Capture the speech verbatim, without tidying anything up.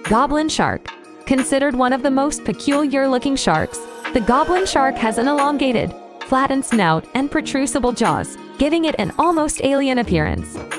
Goblin shark. Considered one of the most peculiar-looking sharks, the goblin shark has an elongated, flattened snout and protrusible jaws, giving it an almost alien appearance.